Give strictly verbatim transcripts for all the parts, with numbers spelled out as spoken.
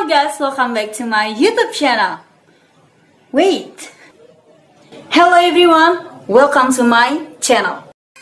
guys, welcome back to my YouTube channel. Wait. Hello everyone, welcome to my channel.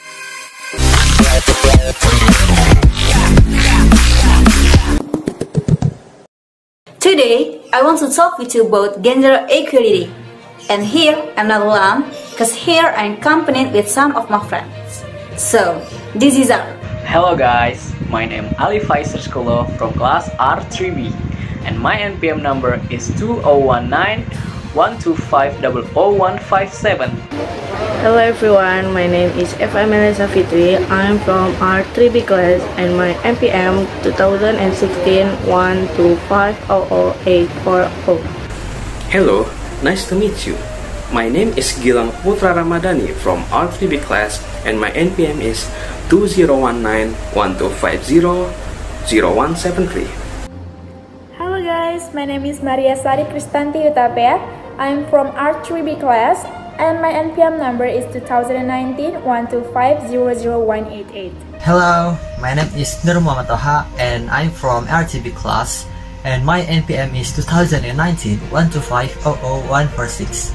Today, I want to talk with you about gender equality. And here, I'm not alone, because here I'm accompanied with some of my friends. So, this is our... Hello guys, my name is Ali Faisal Skolo from class R three B. And my N P M number is two zero one nine, one two five zero zero one five seven. Hello everyone, my name is Eva Melissa Fitri. I'm from R three B class and my N P M twenty sixteen one two five zero zero eight four zero. Hello, nice to meet you. My name is Gilang Putra Ramadhani from R three B class and my N P M is two zero one nine, one two five zero, zero one seven three. Hello guys, my name is Maria Sari Kristanti Utapea. I'm from R three B class and my N P M number is two thousand nineteen, one two five zero zero one eight eight. Hello, my name is Nur Muhammad Toha and I'm from R T B class and my N P M is two thousand nineteen, one two five zero zero one four six.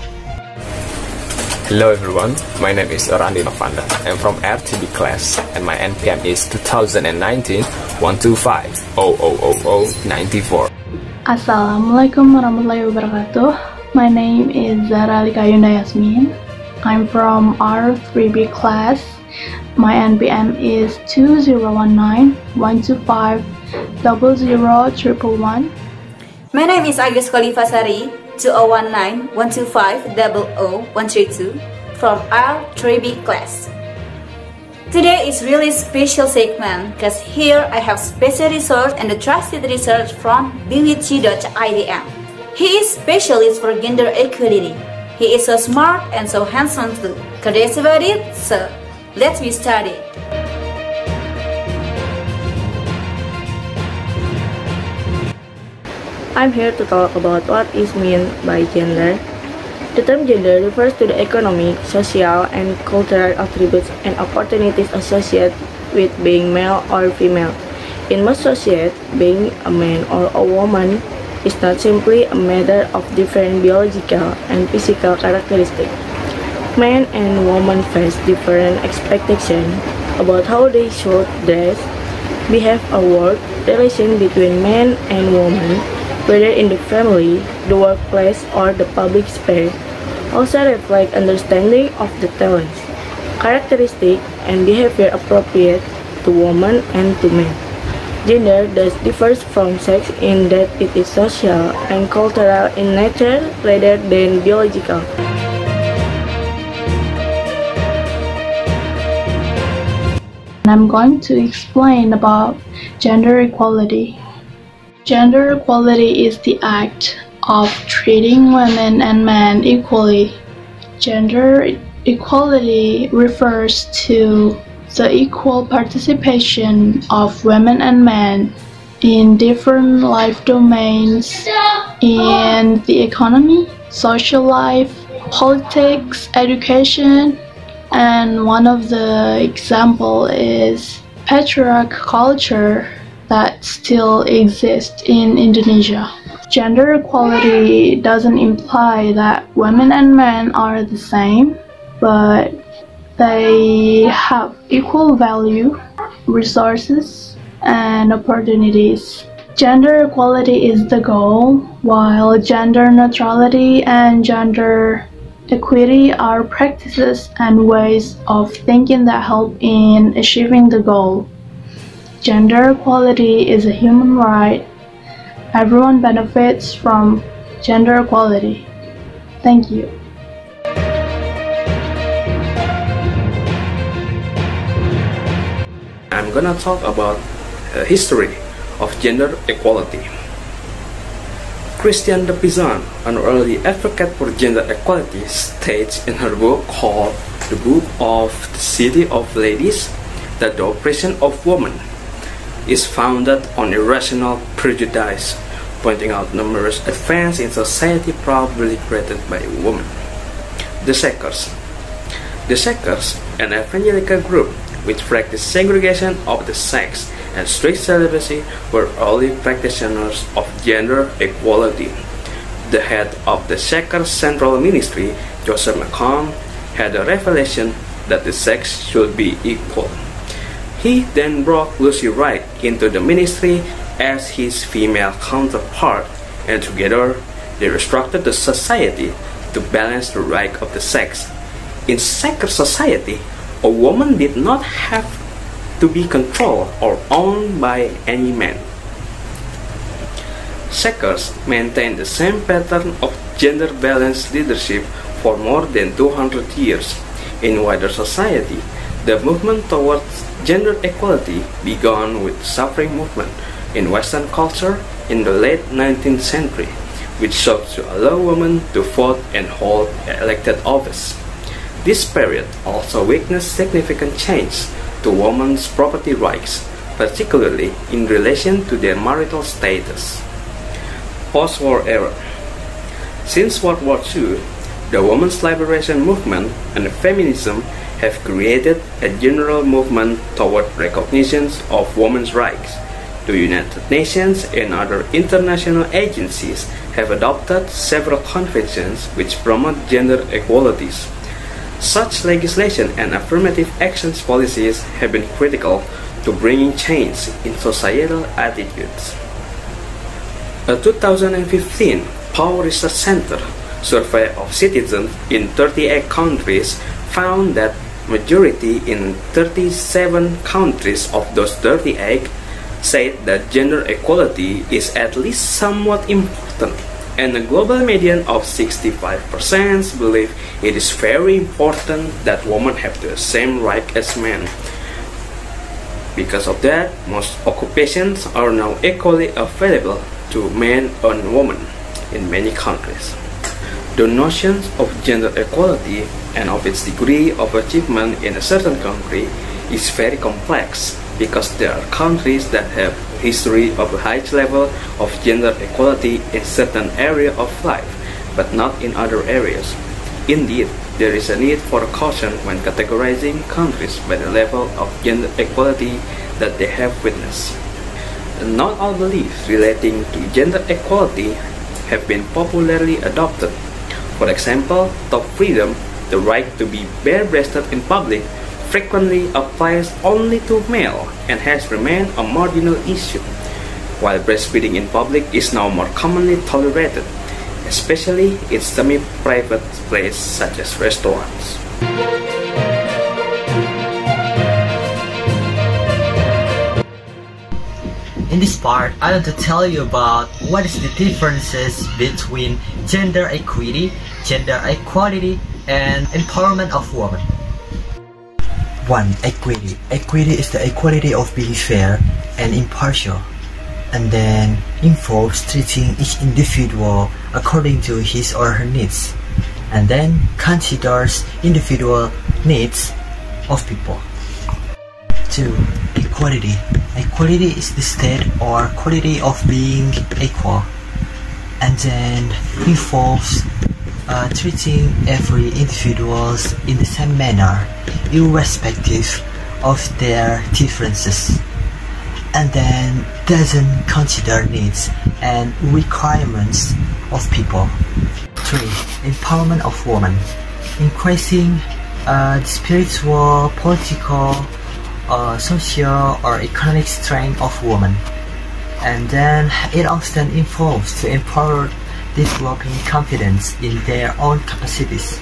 Hello everyone, my name is Randi Novanda. I'm from R T B class and my N P M is two thousand nineteen, one two five zero zero zero zero nine four. Assalamualaikum warahmatullahi wabarakatuh. My name is Zara Likayunda Yasmin. I'm from R three B class. My N P M is two zero one nine, one two five zero zero one one one. My name is Agus Khalifasari, two zero one nine, one two five zero zero one three two from R three B class. Today is really special segment because here I have special resource and the trusted research from be with you dot I D M. He is specialist for gender equality. He is so smart and so handsome too. Curious about it? So let's be started. I'm here to talk about what is meant by gender. The term gender refers to the economic, social, and cultural attributes and opportunities associated with being male or female. In most societies, being a man or a woman is not simply a matter of different biological and physical characteristics. Men and women face different expectations about how they should dress, behave, or work. Relation between men and women, whether in the family, the workplace, or the public sphere, also reflect understanding of the talents, characteristics, and behavior appropriate to women and to men. Gender thus differs from sex in that it is social and cultural in nature rather than biological. I'm going to explain about gender equality. Gender equality is the act of treating women and men equally. Gender equality refers to the equal participation of women and men in different life domains in the economy, social life, politics, education, and one of the example is patriarch culture that still exists in Indonesia. Gender equality doesn't imply that women and men are the same, but they have equal value, resources, and opportunities. Gender equality is the goal, while gender neutrality and gender equity are practices and ways of thinking that help in achieving the goal. Gender equality is a human right. Everyone benefits from gender equality. Thank you. I'm gonna talk about the history of gender equality. Christiane de Pizan, an early advocate for gender equality, states in her book called The Book of the City of Ladies that the oppression of women is founded on irrational prejudice, pointing out numerous advances in society probably created by women. The Shakers. The Shakers, an evangelical group which practice segregation of the sex and strict celibacy were early practitioners of gender equality. The head of the Shaker Central Ministry, Joseph McComb, had a revelation that the sex should be equal. He then brought Lucy Wright into the ministry as his female counterpart, and together they restructured the society to balance the right of the sex. In Shaker society, a woman did not have to be controlled or owned by any man. Shakers maintained the same pattern of gender-balanced leadership for more than two hundred years. In wider society, the movement towards gender equality began with the suffrage movement in Western culture in the late nineteenth century, which sought to allow women to vote and hold elected office. This period also witnessed significant change to women's property rights, particularly in relation to their marital status. Post-war era. Since World War Two, the women's liberation movement and feminism have created a general movement toward recognition of women's rights. The United Nations and other international agencies have adopted several conventions which promote gender equalities. Such legislation and affirmative actions policies have been critical to bringing change in societal attitudes. A two thousand fifteen Pew Research Center survey of citizens in thirty-eight countries found that majority in thirty-seven countries of those thirty-eight said that gender equality is at least somewhat important, and a global median of sixty-five percent believe it is very important that women have the same right as men. Because of that, most occupations are now equally available to men and women in many countries. The notion of gender equality and of its degree of achievement in a certain country is very complex, because there are countries that have a history of a high level of gender equality in certain area of life, but not in other areas. Indeed, there is a need for caution when categorizing countries by the level of gender equality that they have witnessed. Not all beliefs relating to gender equality have been popularly adopted. For example, top freedom, the right to be bare-breasted in public, frequently applies only to male and has remained a marginal issue, while breastfeeding in public is now more commonly tolerated, especially in semi-private places such as restaurants. In this part, I want to tell you about what is the differences between gender equity, gender equality, and empowerment of women. one. Equity. Equity is the equality of being fair and impartial, and then involves treating each individual according to his or her needs, and then considers individual needs of people. two. Equality. Equality is the state or quality of being equal, and then involves uh, treating every individuals in the same manner, irrespective of their differences, and then doesn't consider needs and requirements of people. three. Empowerment of women. Increasing uh, the spiritual, political, Uh, social or economic strength of women, and then it often involves to empower developing confidence in their own capacities.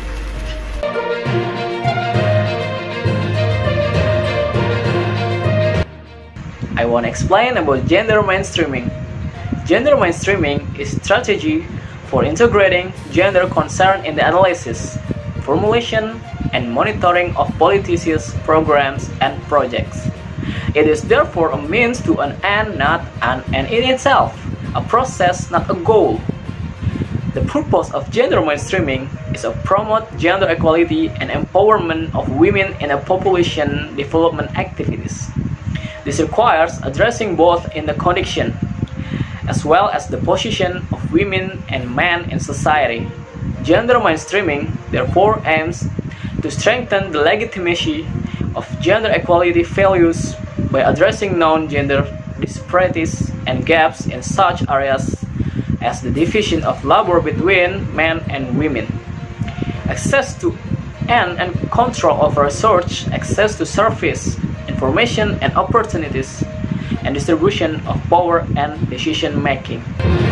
I want to explain about gender mainstreaming. Gender mainstreaming is a strategy for integrating gender concern in the analysis, formulation, and monitoring of policies, programs, and projects. It is therefore a means to an end, not an end in itself, a process, not a goal. The purpose of gender mainstreaming is to promote gender equality and empowerment of women in a population development activities. This requires addressing both in the condition as well as the position of women and men in society. Gender mainstreaming therefore aims to strengthen the legitimacy of gender equality values by addressing known gender disparities and gaps in such areas as the division of labor between men and women, access to and, and control over research, access to service, information and opportunities, and distribution of power and decision making.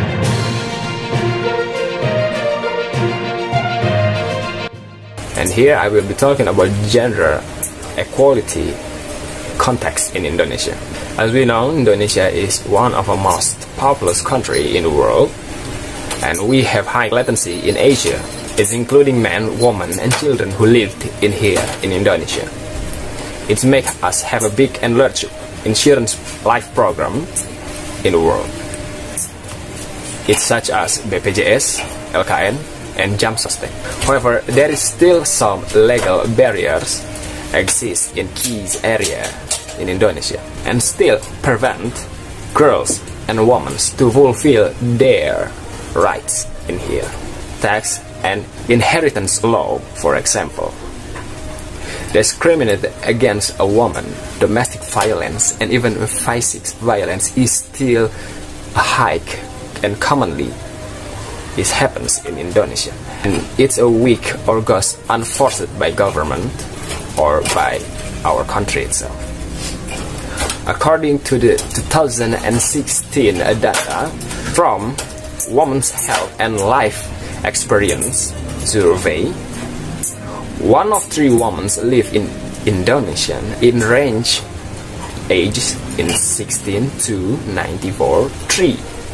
And here I will be talking about gender equality context in Indonesia. As we know, Indonesia is one of the most populous countries in the world, and we have high latency in Asia. It's including men, women, and children who lived in here in Indonesia. It makes us have a big and large insurance life program in the world. It's such as B P J S, L K N, and Jam Sostek. However, there is still some legal barriers exist in key areas in Indonesia and still prevent girls and women to fulfill their rights in here. Tax and inheritance law, for example, discriminate against a woman, domestic violence, and even physical violence is still a high and commonly it happens in Indonesia, and it's a weak or goes unforced by government or by our country itself. According to the two thousand sixteen data from Women's Health and Life Experience Survey, one of three women live in Indonesia in range ages in sixteen to ninety-four. Three.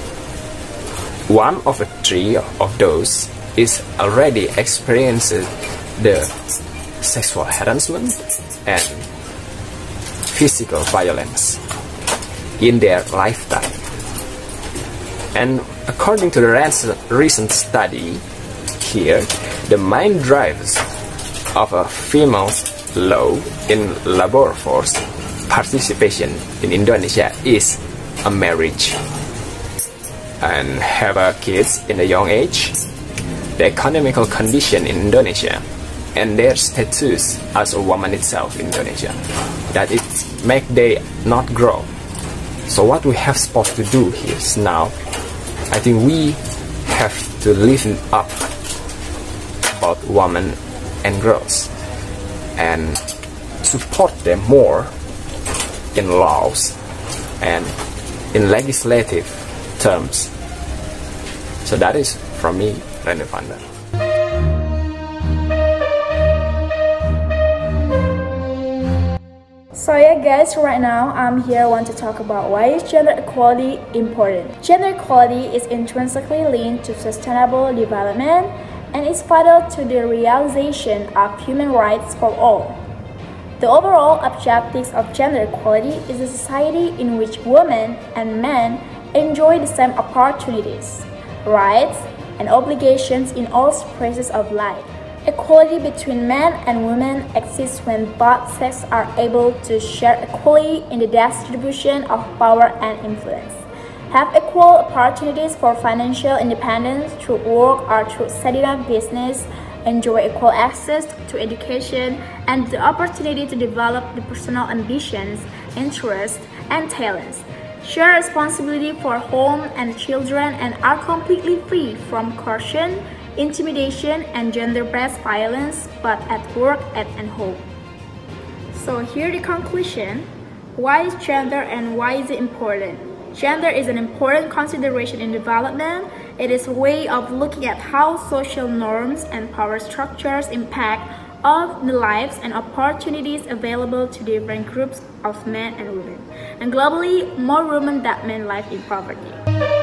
One of the three of those is already experienced the sexual harassment and physical violence in their lifetime. And according to the recent study here, the main drivers of a female's low in labor force participation in Indonesia is a marriage and have a kids in a young age, the economical condition in Indonesia, and their status as a woman itself in Indonesia, that it make they not grow. So what we have supposed to do here is now, I think we have to listen up about women and girls and support them more in laws and in legislative terms. So that is from me, Randy Vanda. So yeah guys, right now I'm here want to talk about why is gender equality important. Gender equality is intrinsically linked to sustainable development and is vital to the realization of human rights for all. The overall objectives of gender equality is a society in which women and men enjoy the same opportunities, rights, and obligations in all phases of life. Equality between men and women exists when both sexes are able to share equally in the distribution of power and influence, have equal opportunities for financial independence through work or through setting up business, enjoy equal access to education, and the opportunity to develop the personal ambitions, interests, and talents, share responsibility for home and children, and are completely free from coercion, intimidation, and gender-based violence, but at work and at home. So here the conclusion. Why is gender and why is it important? Gender is an important consideration in development. It is a way of looking at how social norms and power structures impact on the lives and opportunities available to different groups of men and women. And globally, more women than men live in poverty.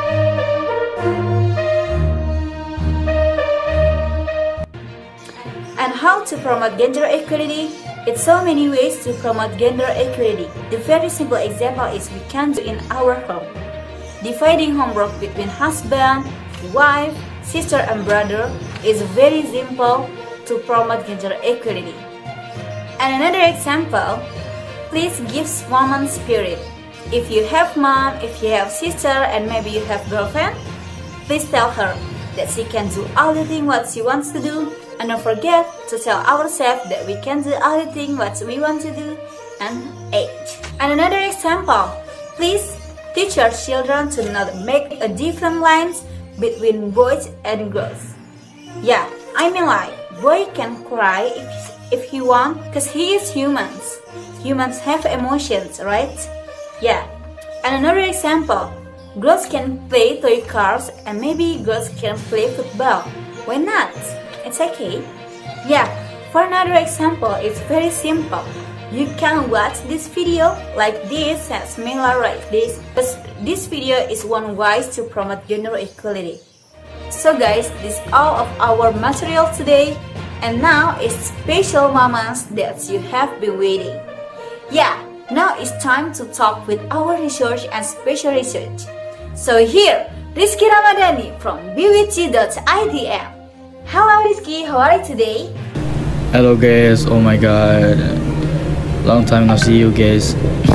And how to promote gender equality? It's so many ways to promote gender equality. The very simple example is we can do in our home. Dividing homework between husband, wife, sister and brother is very simple to promote gender equality. And another example, please give woman spirit. If you have mom, if you have sister, and maybe you have girlfriend, please tell her that she can do all the things what she wants to do. And don't forget to tell ourselves that we can do everything what we want to do and age. And another example, please teach your children to not make a different lines between boys and girls. Yeah, I mean like, boy can cry if, if he want, cause he is humans. Humans have emotions, right? Yeah. And another example, girls can play toy cars and maybe girls can play football. Why not? It's okay. Yeah, for another example, it's very simple. You can watch this video like this and similar like this, because this video is one way to promote gender equality. So guys, this is all of our material today, and now it's special moments that you have been waiting. Yeah, now it's time to talk with our research and special research. So here, Rizky Ramadhani from B W G dot I D M. Hello Rizky, how are you today? Hello guys, oh my god, long time no see you guys.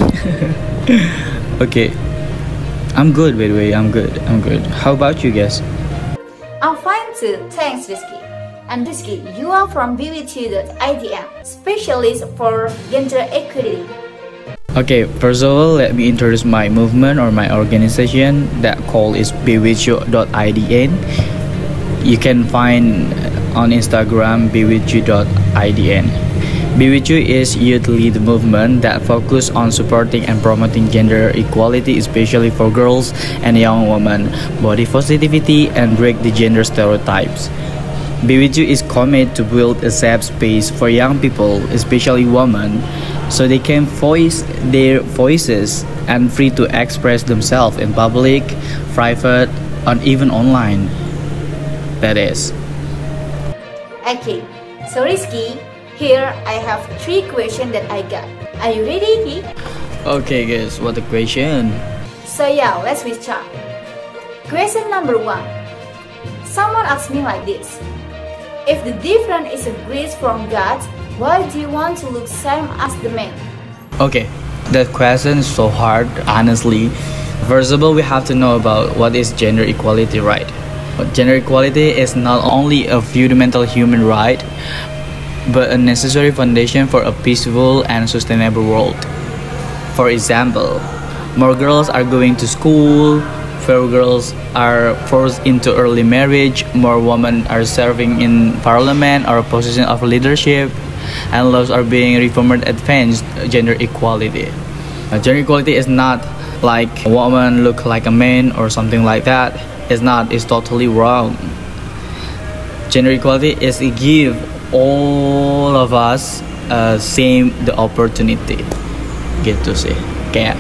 Okay, I'm good by the way, I'm good, I'm good. How about you guys? I'm fine too, thanks Rizky. And Rizky, you are from B W G dot I D M, specialist for gender equality. Okay, first of all, let me introduce my movement or my organization. That call is B W G dot I D N. You can find on Instagram B W G dot I D N. B W G is youth lead movement that focus on supporting and promoting gender equality, especially for girls and young women, body positivity, and break the gender stereotypes. B W G is committed to build a safe space for young people, especially women, so they can voice their voices and free to express themselves in public, private, and even online. That is. Okay, so Rizky, here I have three questions that I got. Are you ready, Ki? Okay guys, what the question? So yeah, let's we start. Question number one. Someone asked me like this. If the difference is a grace from God, why do you want to look same as the man? Okay, that question is so hard, honestly. First of all, we have to know about what is gender equality, right? But gender equality is not only a fundamental human right, but a necessary foundation for a peaceful and sustainable world. For example, more girls are going to school, fewer girls are forced into early marriage, more women are serving in parliament or a position of leadership, and laws are being reformed to advance gender equality. Uh, gender equality is not like a woman look like a man or something like that. It's not, it's totally wrong. Gender equality is to give all of us uh, same the opportunity, gitu sih. Kayak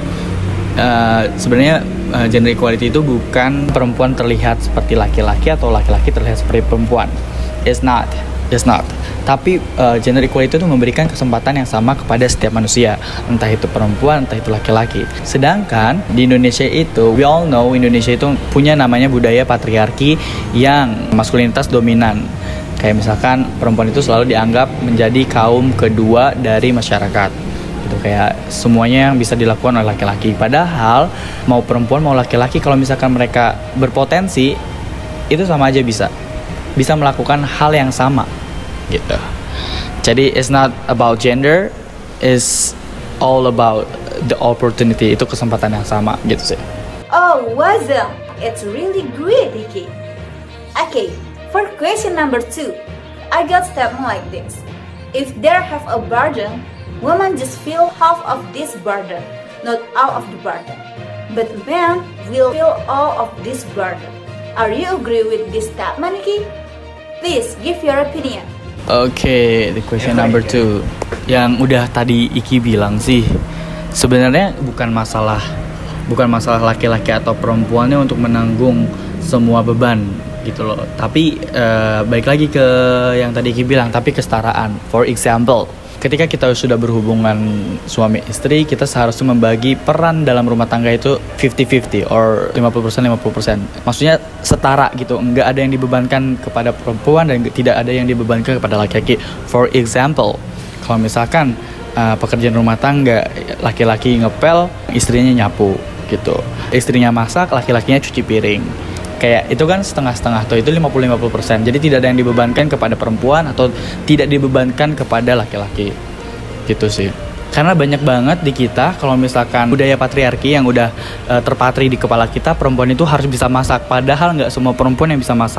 uh, sebenarnya uh, gender equality itu bukan perempuan terlihat seperti laki-laki atau laki-laki terlihat seperti perempuan. It's not, it's not. Tapi uh, gender equality itu memberikan kesempatan yang sama kepada setiap manusia, entah itu perempuan, entah itu laki-laki. Sedangkan di Indonesia itu, we all know Indonesia itu punya namanya budaya patriarki yang maskulinitas dominan. Kayak misalkan perempuan itu selalu dianggap menjadi kaum kedua dari masyarakat. Gitu, kayak semuanya yang bisa dilakukan oleh laki-laki. Padahal mau perempuan mau laki-laki, kalau misalkan mereka berpotensi, itu sama aja bisa. Bisa melakukan hal yang sama. Gitu. Jadi it's not about gender, it's all about the opportunity. Itu kesempatan yang sama gitu sih. Oh, awesome! It's really great, Ricky. Okay, for question number two, I got statement like this. If there have a burden, women just feel half of this burden, not all of the burden. But men will feel all of this burden. Are you agree with this statement, Ricky? Please give your opinion. Oke, okay, the question number two. Yang udah tadi Iki bilang sih, sebenarnya bukan masalah bukan masalah laki-laki atau perempuannya untuk menanggung semua beban gitu loh. Tapi uh, balik lagi ke yang tadi Iki bilang, tapi kesetaraan. For example, ketika kita sudah berhubungan suami istri, kita seharusnya membagi peran dalam rumah tangga itu fifty fifty or lima puluh persen lima puluh persen. Maksudnya setara gitu, enggak ada yang dibebankan kepada perempuan dan tidak ada yang dibebankan kepada laki-laki. For example, kalau misalkan uh, pekerjaan rumah tangga, laki-laki ngepel, istrinya nyapu gitu. Istrinya masak, laki-lakinya cuci piring. Kayak itu kan setengah-setengah tuh, itu lima puluh lima puluh persen. Jadi tidak ada yang dibebankan kepada perempuan atau tidak dibebankan kepada laki-laki. Gitu sih. Karena banyak banget di kita kalau misalkan budaya patriarki yang udah uh, terpatri di kepala kita, perempuan itu harus bisa masak, padahal nggak semua perempuan yang bisa masak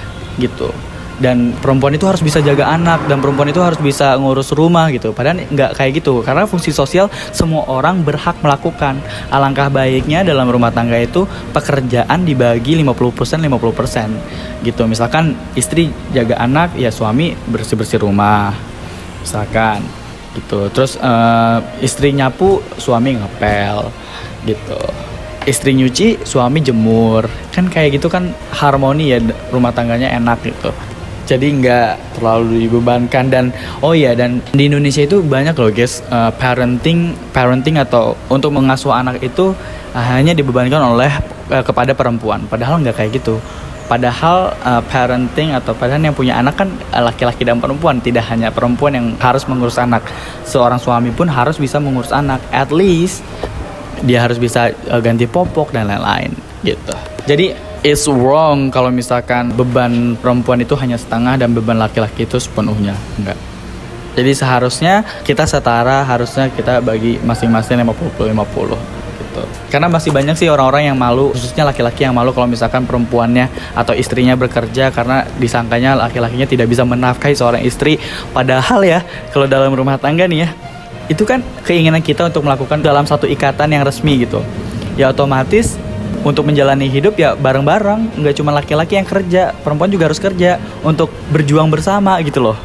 gitu. Dan perempuan itu harus bisa jaga anak, dan perempuan itu harus bisa ngurus rumah gitu. Padahal nggak kayak gitu, karena fungsi sosial semua orang berhak melakukan. Alangkah baiknya dalam rumah tangga itu pekerjaan dibagi lima puluh persen lima puluh persen gitu. Misalkan istri jaga anak, ya suami bersih-bersih rumah misalkan gitu. Terus uh, istri nyapu, suami ngepel gitu. Istri nyuci, suami jemur. Kan kayak gitu kan harmoni ya, rumah tangganya enak gitu. Jadi nggak terlalu dibebankan. Dan oh iya, dan di Indonesia itu banyak loh guys, uh, parenting parenting atau untuk mengasuh anak itu uh, hanya dibebankan oleh uh, kepada perempuan. Padahal nggak kayak gitu. Padahal uh, parenting atau padahal yang punya anak kan laki-laki dan perempuan, tidak hanya perempuan yang harus mengurus anak. Seorang suami pun harus bisa mengurus anak. At least dia harus bisa uh, ganti popok dan lain-lain gitu. Jadi it's wrong kalau misalkan beban perempuan itu hanya setengah dan beban laki-laki itu sepenuhnya. Enggak. Jadi seharusnya kita setara, harusnya kita bagi masing-masing lima puluh lima puluh. Karena masih banyak sih orang-orang yang malu, khususnya laki-laki yang malu kalau misalkan perempuannya atau istrinya bekerja, karena disangkanya laki-lakinya tidak bisa menafkahi seorang istri. Padahal ya, kalau dalam rumah tangga nih ya, itu kan keinginan kita untuk melakukan dalam satu ikatan yang resmi gitu. Ya otomatis untuk menjalani hidup ya bareng-bareng, nggak cuma laki-laki yang kerja, perempuan juga harus kerja untuk berjuang bersama gitu loh.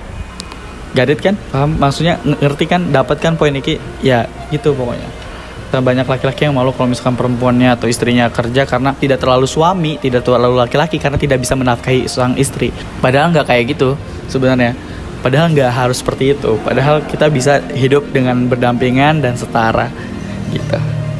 Gadit kan? Paham? Maksudnya ngerti kan? Dapat kan poin ini? Ya gitu pokoknya. Dan banyak laki-laki yang malu kalau misalkan perempuannya atau istrinya kerja karena tidak terlalu suami, tidak terlalu laki-laki karena tidak bisa menafkahi sang istri. Padahal nggak kayak gitu sebenarnya. Padahal nggak harus seperti itu. Padahal kita bisa hidup dengan berdampingan dan setara gitu.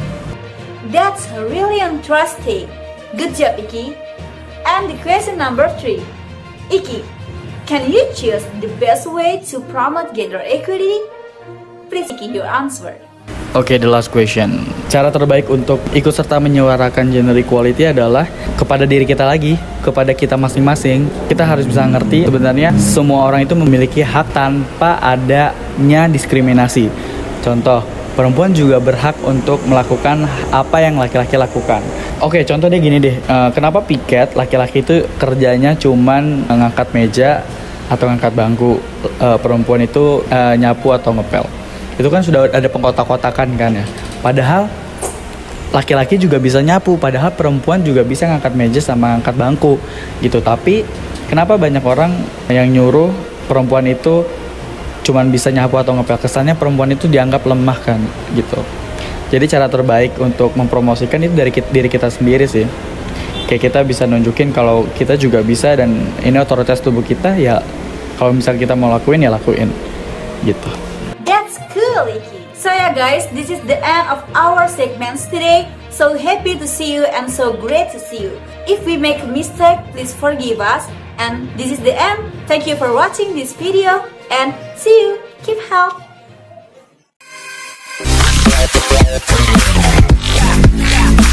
That's really interesting. Good job, Iki. And the question number three. Iki, can you choose the best way to promote gender equity? Please, Iki, your answer. Oke, okay, the last question. Cara terbaik untuk ikut serta menyuarakan gender equality adalah kepada diri kita lagi, kepada kita masing-masing. Kita harus bisa ngerti sebenarnya semua orang itu memiliki hak tanpa adanya diskriminasi. Contoh, perempuan juga berhak untuk melakukan apa yang laki-laki lakukan. Oke, okay, contohnya gini deh. Uh, kenapa piket laki-laki itu kerjanya cuman ngangkat meja atau ngangkat bangku, uh, perempuan itu uh, nyapu atau ngepel? Itu kan sudah ada pengkotak-kotakan kan ya. Padahal laki-laki juga bisa nyapu, padahal perempuan juga bisa ngangkat meja sama ngangkat bangku gitu. Tapi kenapa banyak orang yang nyuruh perempuan itu cuman bisa nyapu atau ngepel? Kesannya perempuan itu dianggap lemah kan gitu. Jadi cara terbaik untuk mempromosikan itu dari kita, diri kita sendiri sih. Kayak kita bisa nunjukin kalau kita juga bisa, dan ini otoritas tubuh kita ya. Kalau misalnya kita mau lakuin ya lakuin gitu. That's cool, Iki. So yeah guys, this is the end of our segments today. So happy to see you and so great to see you. If we make a mistake, please forgive us. And this is the end. Thank you for watching this video and see you. Keep health.